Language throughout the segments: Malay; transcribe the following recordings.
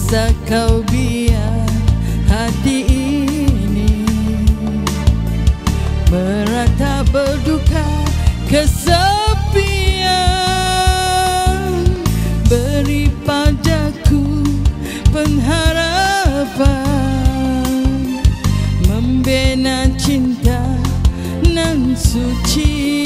Bisa kau biar hati ini merata berduka kesepian. Beri padaku pengharapan, membina cinta nan suci.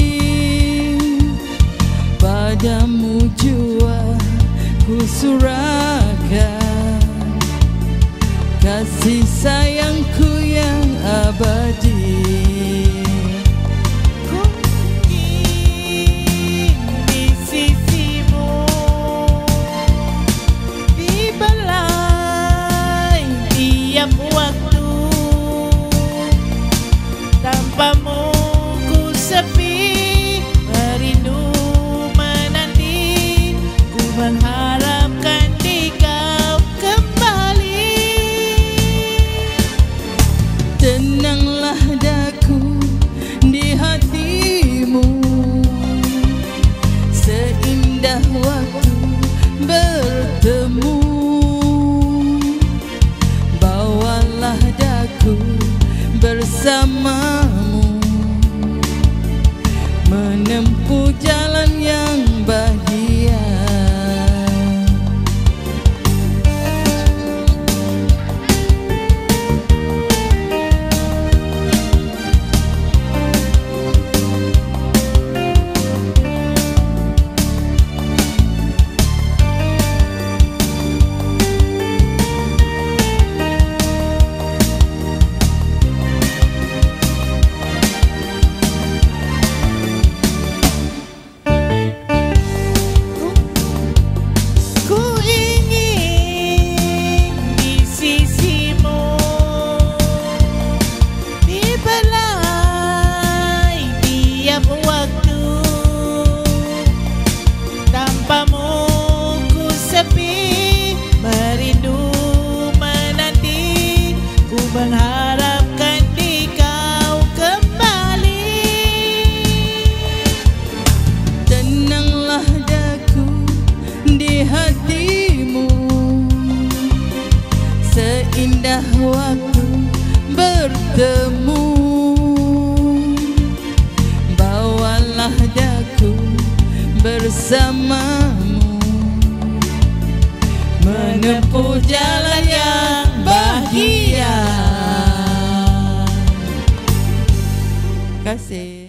Padamu jua ku surahkan kasih sayangku yang abadi. Ku ingin di sisimu, di belai tiap waktu. Tanpamu ku sepi, merindu menanti, ku mengharapkan di kau kembali. Tenanglah daku di hatimu, seindah waktu bertemu. Bawalah daku bersamamu, menempuh jalan yang bahagia. Mengharapkan di kau kembali. Tenanglah daku di hatimu, seindah waktu bertemu. Bawalah daku bersamamu, menempuh jalan yang bahagia. Terima kasih.